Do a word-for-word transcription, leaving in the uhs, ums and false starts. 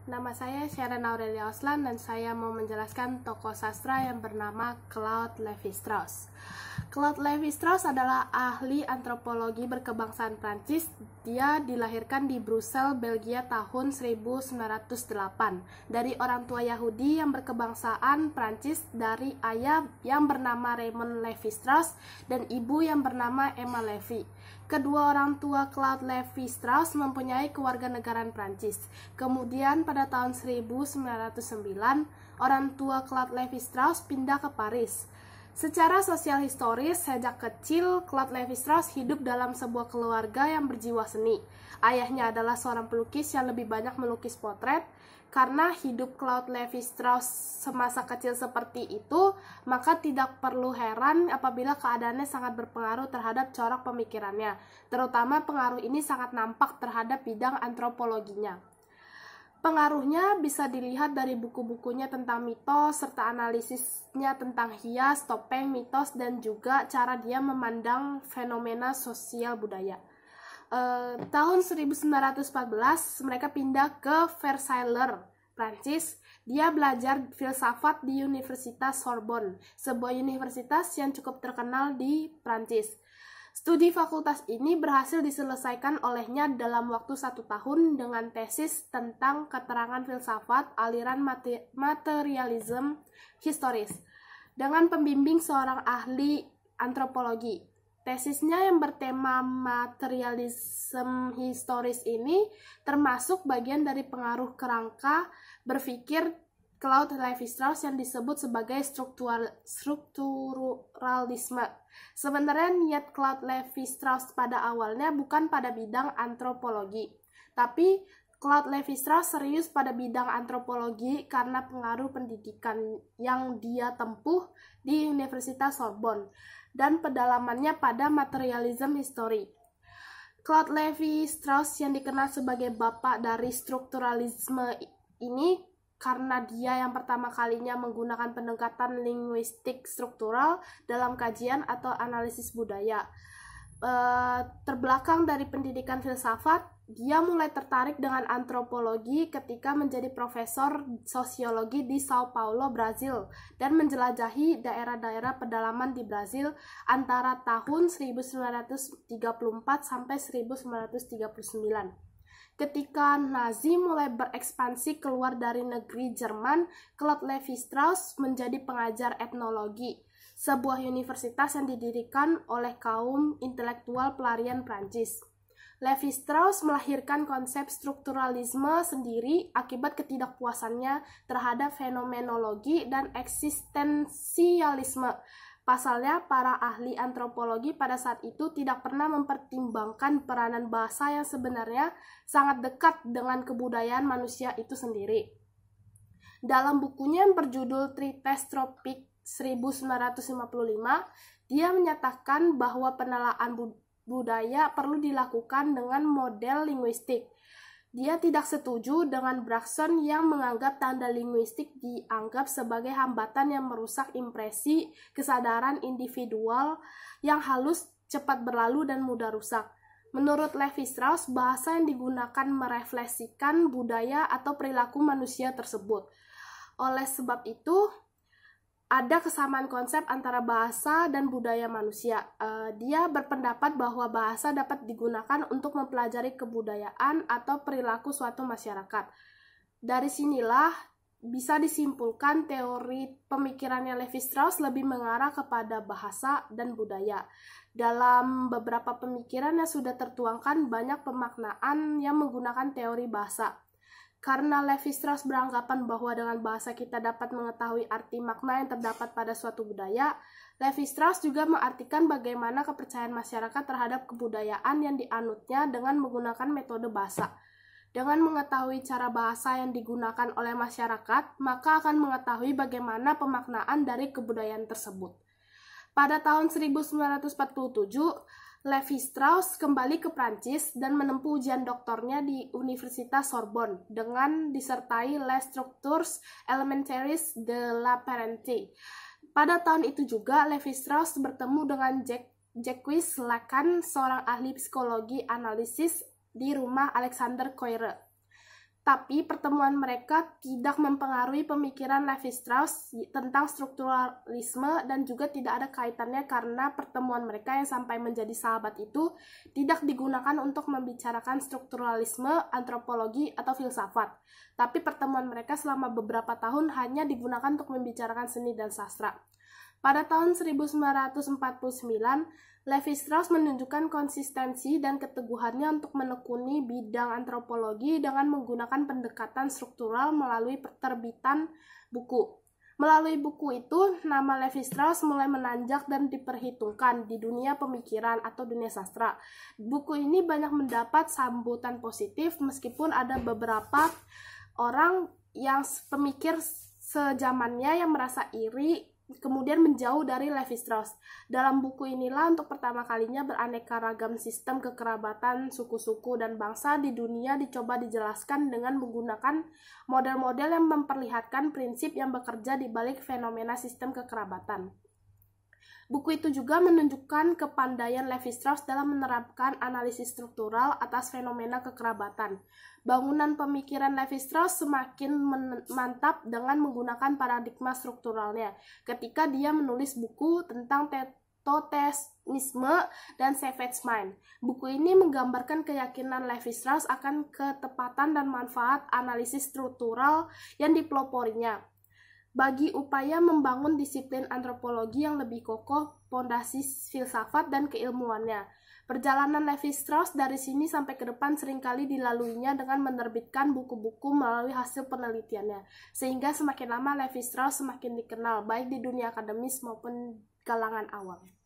Nama saya Sharon Aurelia Oslan dan saya mau menjelaskan tokoh sastra yang bernama Claude Lévi-Strauss. Claude Lévi-Strauss adalah ahli antropologi berkebangsaan Prancis. Dia dilahirkan di Brussels, Belgia tahun seribu sembilan ratus delapan dari orang tua Yahudi yang berkebangsaan Prancis, dari ayah yang bernama Raymond Lévi-Strauss dan ibu yang bernama Emma Lévi. Kedua orang tua Claude Lévi-Strauss mempunyai kewarganegaraan Prancis. Kemudian pada tahun seribu sembilan ratus sembilan, orang tua Claude Lévi-Strauss pindah ke Paris. Secara sosial historis, sejak kecil Claude Lévi-Strauss hidup dalam sebuah keluarga yang berjiwa seni. Ayahnya adalah seorang pelukis yang lebih banyak melukis potret. Karena hidup Claude Lévi-Strauss semasa kecil seperti itu, maka tidak perlu heran apabila keadaannya sangat berpengaruh terhadap corak pemikirannya. Terutama pengaruh ini sangat nampak terhadap bidang antropologinya. Pengaruhnya bisa dilihat dari buku-bukunya tentang mitos, serta analisisnya tentang hias, topeng, mitos, dan juga cara dia memandang fenomena sosial budaya. Uh, tahun seribu sembilan ratus empat belas, mereka pindah ke Versailles, Prancis. Dia belajar filsafat di Universitas Sorbonne, sebuah universitas yang cukup terkenal di Prancis. Studi fakultas ini berhasil diselesaikan olehnya dalam waktu satu tahun dengan tesis tentang keterangan filsafat aliran materialisme historis dengan pembimbing seorang ahli antropologi. Tesisnya yang bertema materialisme historis ini termasuk bagian dari pengaruh kerangka berpikir Claude Lévi-Strauss yang disebut sebagai struktural, strukturalisme. Sebenarnya niat Claude Lévi-Strauss pada awalnya bukan pada bidang antropologi, tapi Claude Lévi-Strauss serius pada bidang antropologi karena pengaruh pendidikan yang dia tempuh di Universitas Sorbonne dan pedalamannya pada materialisme history. Claude Lévi-Strauss yang dikenal sebagai bapak dari strukturalisme ini karena dia yang pertama kalinya menggunakan pendekatan linguistik struktural dalam kajian atau analisis budaya. E, terbelakang dari pendidikan filsafat, dia mulai tertarik dengan antropologi ketika menjadi profesor sosiologi di Sao Paulo, Brazil, dan menjelajahi daerah-daerah pedalaman di Brazil antara tahun seribu sembilan ratus tiga puluh empat sampai seribu sembilan ratus tiga puluh sembilan. Ketika Nazi mulai berekspansi keluar dari negeri Jerman, Claude Lévi-Strauss menjadi pengajar etnologi, sebuah universitas yang didirikan oleh kaum intelektual pelarian Prancis. Lévi-Strauss melahirkan konsep strukturalisme sendiri akibat ketidakpuasannya terhadap fenomenologi dan eksistensialisme. Pasalnya, para ahli antropologi pada saat itu tidak pernah mempertimbangkan peranan bahasa yang sebenarnya sangat dekat dengan kebudayaan manusia itu sendiri. Dalam bukunya yang berjudul Treatise Tropique seribu sembilan ratus lima puluh lima, dia menyatakan bahwa penelaan budaya perlu dilakukan dengan model linguistik. Dia tidak setuju dengan Bergson yang menganggap tanda linguistik dianggap sebagai hambatan yang merusak impresi kesadaran individual yang halus, cepat berlalu, dan mudah rusak. Menurut Lévi-Strauss, bahasa yang digunakan merefleksikan budaya atau perilaku manusia tersebut. Oleh sebab itu, ada kesamaan konsep antara bahasa dan budaya manusia. Uh, dia berpendapat bahwa bahasa dapat digunakan untuk mempelajari kebudayaan atau perilaku suatu masyarakat. Dari sinilah bisa disimpulkan teori pemikirannya Lévi-Strauss lebih mengarah kepada bahasa dan budaya. Dalam beberapa pemikiran yang sudah tertuangkan banyak pemaknaan yang menggunakan teori bahasa. Karena Lévi-Strauss beranggapan bahwa dengan bahasa kita dapat mengetahui arti makna yang terdapat pada suatu budaya, Lévi-Strauss juga mengartikan bagaimana kepercayaan masyarakat terhadap kebudayaan yang dianutnya dengan menggunakan metode bahasa. Dengan mengetahui cara bahasa yang digunakan oleh masyarakat, maka akan mengetahui bagaimana pemaknaan dari kebudayaan tersebut. Pada tahun seribu sembilan ratus empat puluh tujuh, Lévi-Strauss kembali ke Prancis dan menempuh ujian doktornya di Universitas Sorbonne dengan disertai Les Structures Élémentaires de la Parenté. Pada tahun itu juga, Lévi-Strauss bertemu dengan Jacques Lacan, seorang ahli psikologi analisis di rumah Alexander Koyré. Tapi pertemuan mereka tidak mempengaruhi pemikiran Levi-Strauss tentang strukturalisme dan juga tidak ada kaitannya karena pertemuan mereka yang sampai menjadi sahabat itu tidak digunakan untuk membicarakan strukturalisme, antropologi, atau filsafat. Tapi pertemuan mereka selama beberapa tahun hanya digunakan untuk membicarakan seni dan sastra. Pada tahun seribu sembilan ratus empat puluh sembilan, Levi-Strauss menunjukkan konsistensi dan keteguhannya untuk menekuni bidang antropologi dengan menggunakan pendekatan struktural melalui penerbitan buku. Melalui buku itu, nama Levi-Strauss mulai menanjak dan diperhitungkan di dunia pemikiran atau dunia sastra. Buku ini banyak mendapat sambutan positif meskipun ada beberapa orang yang pemikir sejamannya yang merasa iri kemudian menjauh dari Levi-Strauss. Dalam buku inilah untuk pertama kalinya beraneka ragam sistem kekerabatan suku-suku dan bangsa di dunia dicoba dijelaskan dengan menggunakan model-model yang memperlihatkan prinsip yang bekerja di balik fenomena sistem kekerabatan. Buku itu juga menunjukkan kepandaian Levi-Strauss dalam menerapkan analisis struktural atas fenomena kekerabatan. Bangunan pemikiran Levi-Strauss semakin mantap dengan menggunakan paradigma strukturalnya ketika dia menulis buku tentang Totemisme dan Savage Mind. Buku ini menggambarkan keyakinan Levi-Strauss akan ketepatan dan manfaat analisis struktural yang dipeloporinya bagi upaya membangun disiplin antropologi yang lebih kokoh, pondasi filsafat dan keilmuannya. Perjalanan Levi-Strauss dari sini sampai ke depan seringkali dilaluinya dengan menerbitkan buku-buku melalui hasil penelitiannya, sehingga semakin lama Levi-Strauss semakin dikenal, baik di dunia akademis maupun kalangan awam.